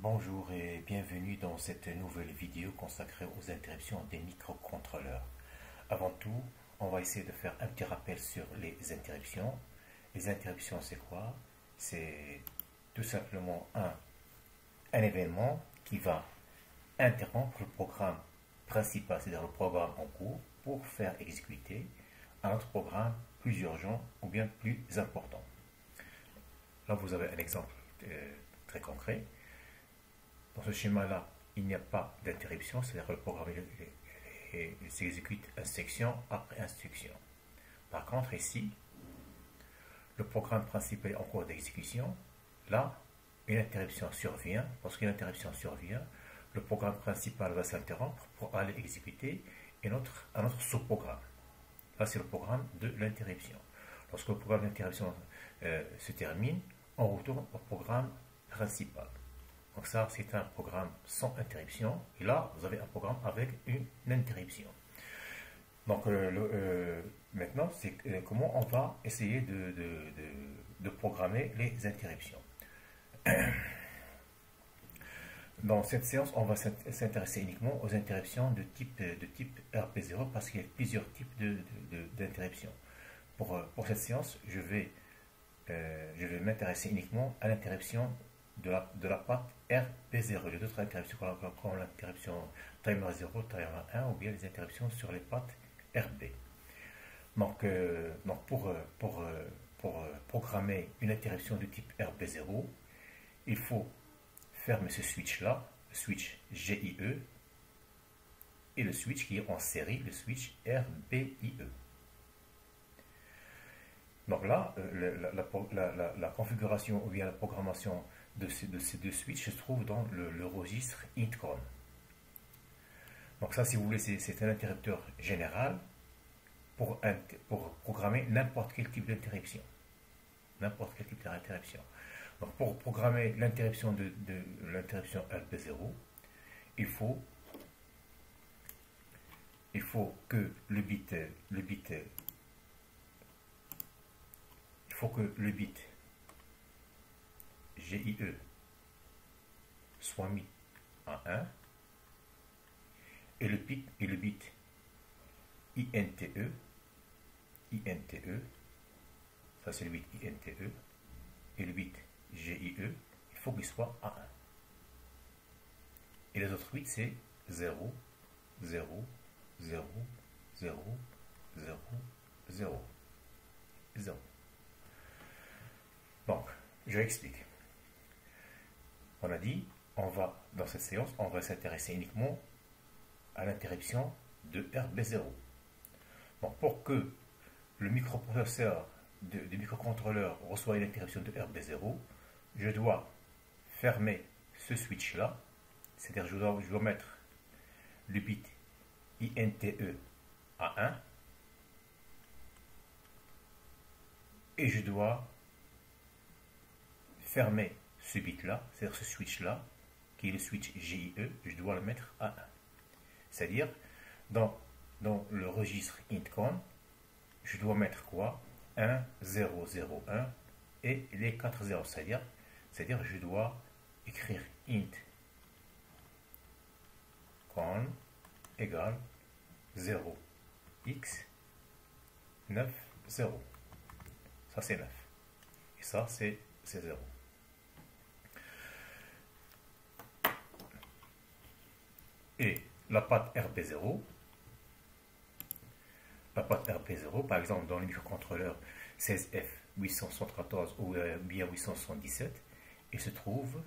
Bonjour et bienvenue dans cette nouvelle vidéo consacrée aux interruptions des microcontrôleurs. Avant tout, on va essayer de faire un petit rappel sur les interruptions. Les interruptions, c'est quoi? C'est tout simplement un événement qui va interrompre le programme principal, c'est-à-dire le programme en cours, pour faire exécuter un autre programme plus urgent ou bien plus important. Là, vous avez un exemple très concret. Dans ce schéma-là, il n'y a pas d'interruption, c'est-à-dire que le programme il s'exécute instruction après instruction. Par contre, ici, le programme principal est en cours d'exécution. Là, une interruption survient. Lorsqu'une interruption survient, le programme principal va s'interrompre pour aller exécuter un autre sous-programme. Là, c'est le programme de l'interruption. Lorsque le programme d'interruption se termine, on retourne au programme principal. Donc ça, c'est un programme sans interruption. Et là, vous avez un programme avec une interruption. Donc maintenant, c'est comment on va essayer de programmer les interruptions. Dans cette séance, on va s'intéresser uniquement aux interruptions de type RP0 parce qu'il y a plusieurs types d'interruptions. Pour cette séance, je vais m'intéresser uniquement à l'interruption de la patte RP0. Les autres interruptions comme l'interruption timer 0, timer 1 ou bien les interruptions sur les pattes RB. Donc pour programmer une interruption de type RB0, il faut fermer ce switch là, le switch GIE, et le switch qui est en série, le switch RBIE. Donc là, la configuration ou bien la programmation de ces deux switches se trouve dans le registre intcon. Donc ça, si vous voulez, c'est un interrupteur général pour programmer n'importe quel type d'interruption. N'importe quel type d'interruption. Donc pour programmer l'interruption de l'interruption RP0, il faut que le bit GIE soit mis à 1 et le bit INTE, ça c'est le bit INTE, et le bit GIE, il faut qu'il soit à 1. Et les autres bits c'est 0, 0, 0, 0, 0, 0, 0. Donc, je explique. On a dit, dans cette séance, on va s'intéresser uniquement à l'interruption de RB0. Donc, pour que le microprocesseur du microcontrôleur reçoive une interruption de RB0, je dois fermer ce switch-là, c'est-à-dire je dois mettre le bit INTE à 1 et je dois fermer ce bit-là, c'est-à-dire ce switch-là, qui est le switch GIE, je dois le mettre à 1. C'est-à-dire, dans le registre intcon, je dois mettre quoi? 1, 0, 0, 1 et les 4 0. C'est-à-dire, je dois écrire int con égale 0 x 9 0. Ça c'est 9. Et ça c'est 0. Et la patte RP0, par exemple dans le microcontrôleur 16F874 ou bien 877, il se trouve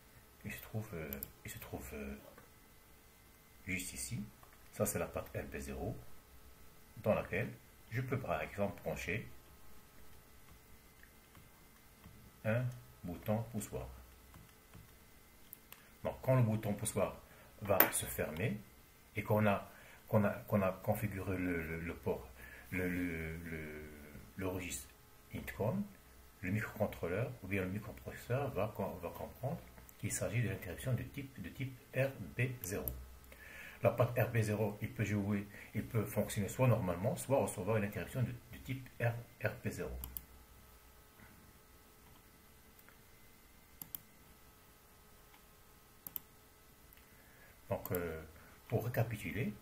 juste ici. Ça c'est la patte RP0 dans laquelle je peux par exemple brancher un bouton poussoir. Donc quand le bouton poussoir va se fermer et qu'on a configuré le port, le registre intcon, le microcontrôleur ou bien le microprocesseur va comprendre qu'il s'agit de l'interruption de type RB0. La patte RB0, il peut fonctionner soit normalement, soit recevoir une interruption de type RP0. pour récapituler,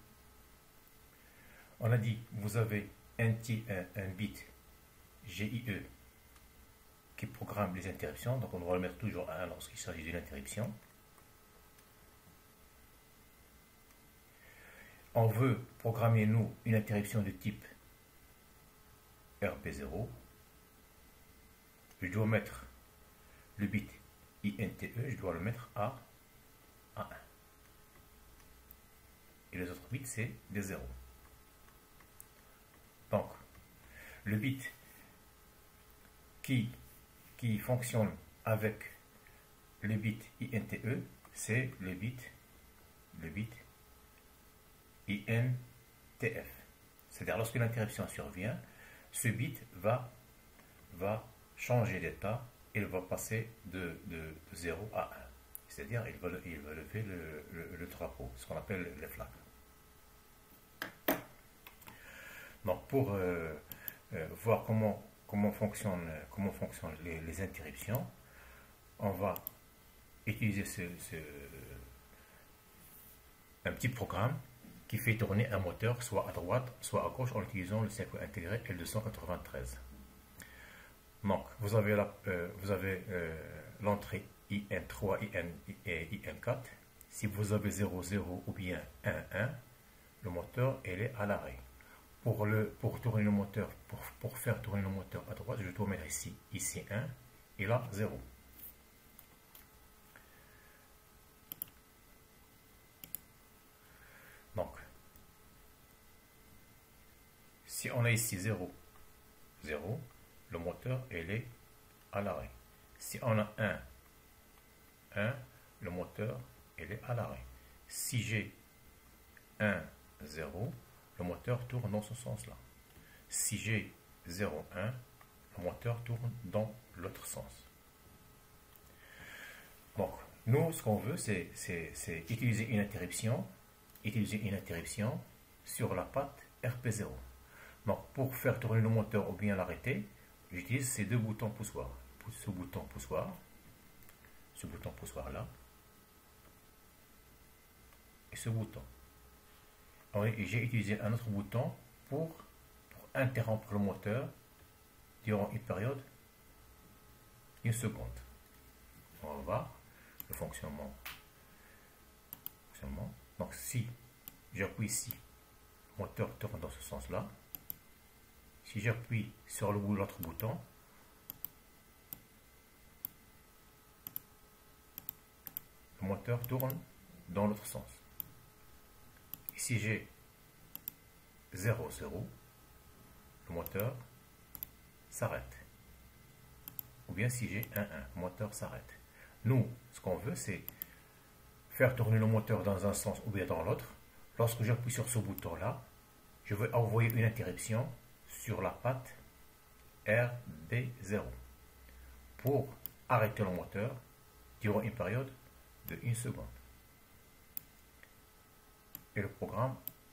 on a dit, vous avez un bit GIE qui programme les interruptions, donc on doit le mettre toujours à 1 lorsqu'il s'agit d'une interruption. On veut programmer, nous, une interruption de type RP0. Je dois mettre le bit INTE, je dois le mettre à 1. Et les autres bits, c'est des 0. Donc, le bit qui fonctionne avec le bit INTE, c'est le bit INTF. C'est-à-dire, lorsque l'interruption survient, ce bit va changer d'état, il va passer de 0 à 1. C'est-à-dire, il va lever le drapeau, ce qu'on appelle les flags. Donc, pour voir comment fonctionnent les interruptions, on va utiliser un petit programme qui fait tourner un moteur soit à droite, soit à gauche en utilisant le circuit intégré L293. Donc, vous avez l'entrée IN3 et IN4. Si vous avez 0, 0 ou bien 1, 1, le moteur est à l'arrêt. Pour tourner le moteur, pour faire tourner le moteur à droite, je dois mettre ici 1 et là 0. Donc, si on a ici 0, 0, le moteur est à l'arrêt. Si on a 1, 1, le moteur est à l'arrêt. Si j'ai 1, 0, le moteur tourne dans ce sens-là. Si j'ai 0, 1, le moteur tourne dans l'autre sens. Donc, nous, ce qu'on veut, c'est utiliser une interruption sur la patte RP0. Donc, pour faire tourner le moteur ou bien l'arrêter, j'utilise ces deux boutons poussoirs. Ce bouton poussoir là, et ce bouton. Et j'ai utilisé un autre bouton pour interrompre le moteur durant une période d'une seconde. On va voir le fonctionnement. Donc si j'appuie ici, le moteur tourne dans ce sens-là. Si j'appuie sur l'autre bouton, le moteur tourne dans l'autre sens. Et si j'ai 0, 0, le moteur s'arrête. Ou bien si j'ai 1, 1, le moteur s'arrête. Nous, ce qu'on veut, c'est faire tourner le moteur dans un sens ou bien dans l'autre. Lorsque j'appuie sur ce bouton-là, je vais envoyer une interruption sur la patte RB0 pour arrêter le moteur durant une période de 1 seconde. Et le programme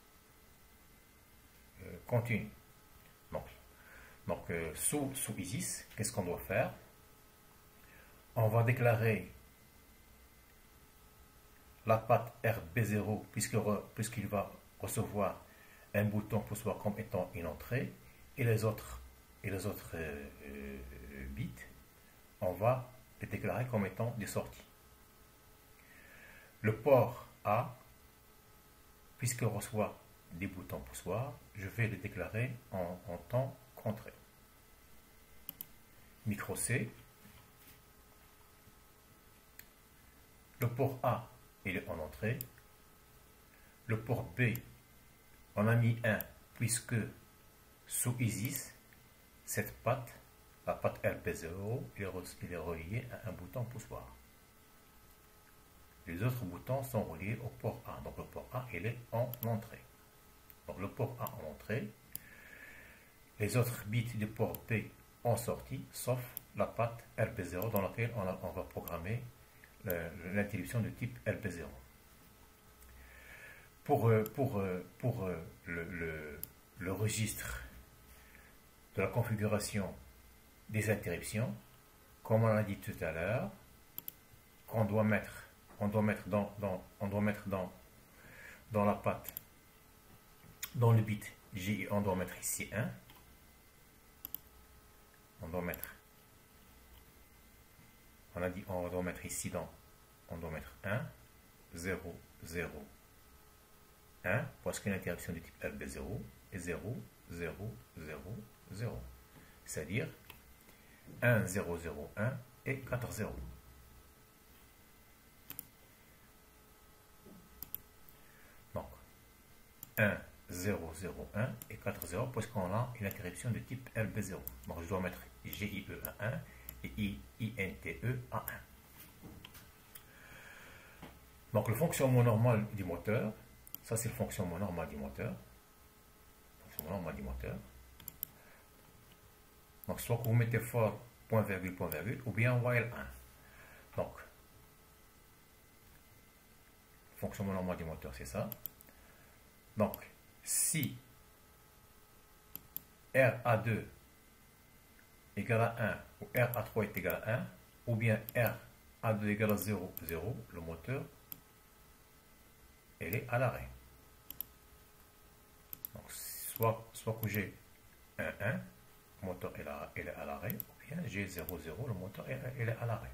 continue. Donc sous ISIS, qu'est-ce qu'on doit faire? On va déclarer la patte RB0 puisqu'il va recevoir un bouton poussoir comme étant une entrée, et les autres bits, on va les déclarer comme étant des sorties. Le port A, puisqu'il reçoit des boutons poussoirs, je vais le déclarer en temps contré. Micro C, le port A est en entrée, le port B, on a mis 1 puisque sous ISIS, cette patte, la patte RP0, il est relié à un bouton poussoir. Les autres boutons sont reliés au port A. Donc le port A, il est en entrée. Donc le port A en entrée. Les autres bits du port B en sortie, sauf la patte RP0 dans laquelle on va programmer l'interruption de type RP0. Pour le registre de la configuration des interruptions, comme on l'a dit tout à l'heure, on doit mettre dans dans la patte, dans le bit GI, on doit mettre ici 1. On doit mettre, on a dit, on doit mettre ici on doit mettre 1, 0, 0, 1, parce qu'une interaction du type LB0 est 0, 0, 0, 0. C'est-à-dire 1, 0, 0, 1 et 4, 0. Donc, 1, 0, 0, 1 et 4, 0 parce qu'on a une interruption de type LB0. Donc, je dois mettre GIE à 1 et INTE à 1. Donc, le fonctionnement normal du moteur, ça c'est le fonctionnement normal du moteur. Donc, soit que vous mettez for, point virgule, ou bien while 1. Donc, le fonctionnement normal du moteur, c'est ça. Donc, si RA2 égale à 1 ou RA3 est égal à 1, ou bien RA2 égale à 0, 0, le moteur, elle est à l'arrêt. Donc, soit que j'ai 1, 1, le moteur est à l'arrêt, ou bien j'ai 0, 0, le moteur est à l'arrêt.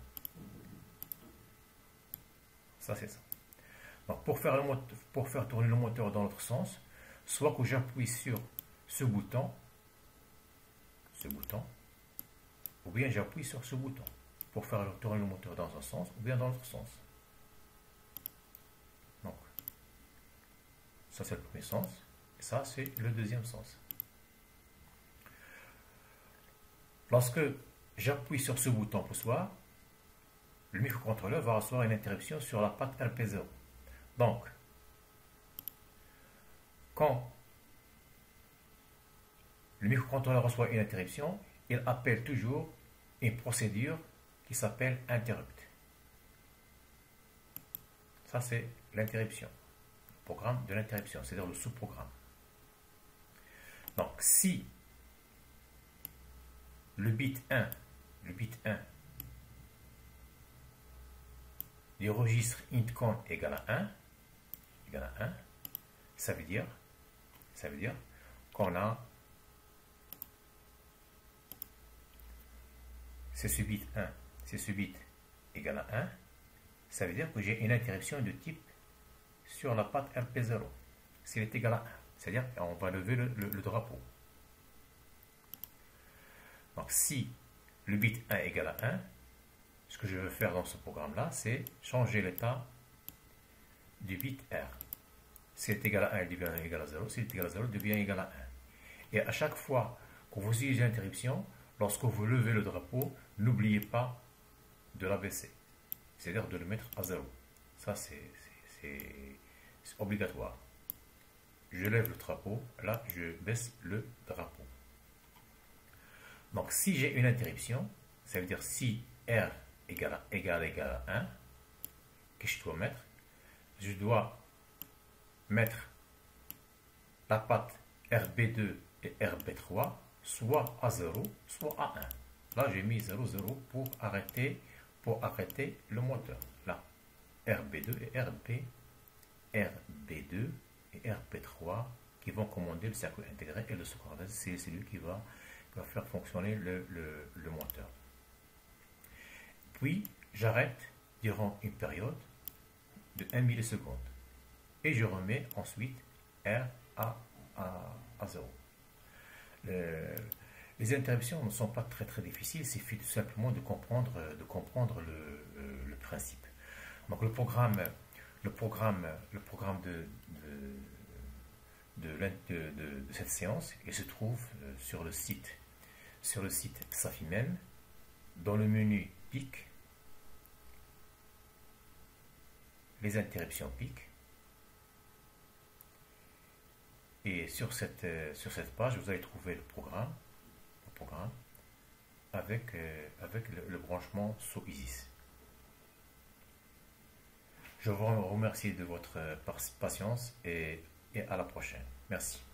Ça, c'est ça. Donc, pour faire tourner le moteur dans l'autre sens, soit que j'appuie sur ce bouton, ou bien j'appuie sur ce bouton pour faire tourner le moteur dans un sens, ou bien dans l'autre sens. Donc, ça c'est le premier sens, et ça c'est le deuxième sens. Lorsque j'appuie sur ce bouton poussoir, le microcontrôleur va recevoir une interruption sur la patte LP0. Donc, quand le microcontrôleur reçoit une interruption, il appelle toujours une procédure qui s'appelle interrupt. Ça, c'est l'interruption, le programme de l'interruption, c'est-à-dire le sous-programme. Donc, si le bit 1 du registre intcon égale à 1, ça veut dire qu'on a, c'est ce bit 1, c'est ce bit égal à 1, ça veut dire que j'ai une interruption de type sur la patte LP0. S'il est égal à 1, c'est-à-dire qu'on va lever le drapeau. Donc si le bit 1 est égal à 1, ce que je veux faire dans ce programme-là, c'est changer l'état du bit R. Si est égal à 1, il devient égal à 0. Si est égal à 0, il devient égal à 1. Et à chaque fois que vous utilisez l'interruption, lorsque vous levez le drapeau, n'oubliez pas de l'abaisser. C'est-à-dire de le mettre à 0. Ça, c'est obligatoire. Je lève le drapeau, là, je baisse le drapeau. Donc, si j'ai une interruption, ça veut dire si R égale à 1, qu'est-ce que je dois mettre? Je dois mettre la patte RB2 et RB3 soit à 0, soit à 1. Là, j'ai mis 0, 0 pour arrêter le moteur. Là, RB2 et RB3 qui vont commander le circuit intégré et le synchroniseur, c'est celui qui va faire fonctionner le moteur. Puis, j'arrête durant une période de 1 milliseconde. Et je remets ensuite R à 0. Les interruptions ne sont pas très difficiles, il suffit tout simplement de comprendre le principe. Donc le programme de cette séance, il se trouve sur le site Safimen, dans le menu PIC, les interruptions PIC. Et sur cette page, vous allez trouver le programme avec le branchement sous ISIS. Je vous remercie de votre patience et à la prochaine. Merci.